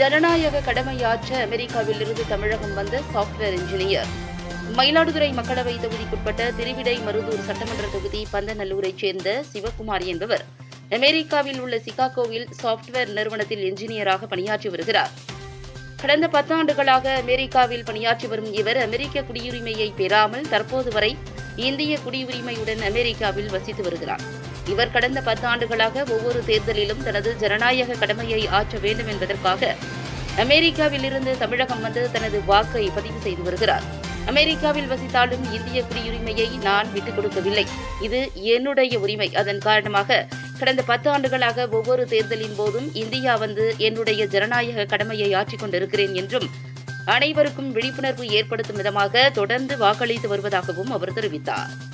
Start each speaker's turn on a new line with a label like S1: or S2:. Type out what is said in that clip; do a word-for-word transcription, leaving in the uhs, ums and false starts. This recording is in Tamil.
S1: ஜனநாயக கடமையாற்ற அமெரிக்காவில் இருந்து தமிழகம் வந்த சாப்ட்வேர் இன்ஜினியர். மயிலாடுதுறை மக்களவை தொகுதிக்குட்பட்ட திருவிடை மருதூர் சட்டமன்ற தொகுதி பந்தநல்லூரைச் சேர்ந்த சிவக்குமார் என்பவர் அமெரிக்காவில் உள்ள சிகாகோவில் சாப்ட்வேர் நிறுவனத்தில் என்ஜினியராக பணியாற்றி வருகிறார். கடந்த பத்தாண்டுகளாக அமெரிக்காவில் பணியாற்றி வரும் இவர் அமெரிக்க குடியுரிமையை பெறாமல் தற்போது வரை இந்திய குடியுரிமையுடன் அமெரிக்காவில் வசித்து வருகிறார். இவர் கடந்த பத்தாண்டுகளாக ஒவ்வொரு தேர்தலிலும் தனது ஜனநாயக கடமையை ஆற்ற வேண்டும் என்பதற்காக அமெரிக்காவில் இருந்து தமிழகம் வந்து தனது வாக்கை பதிவு செய்து வருகிறார். அமெரிக்காவில் வசித்தாலும் இந்திய குடியுரிமையை நான் விட்டுக் கொடுக்கவில்லை. இது என்னுடைய உரிமை. அதன் காரணமாக கடந்த பத்து ஆண்டுகளாக ஒவ்வொரு தேர்தலின் போதும் இந்தியா வந்து என்னுடைய ஜனநாயக கடமையை ஆற்றிக் கொண்டிருக்கிறேன் என்றும் அனைவருக்கும் விழிப்புணர்வு ஏற்படுத்தும் விதமாக தொடர்ந்து வாக்களித்து வருவதாகவும் அவர் தெரிவித்தார்.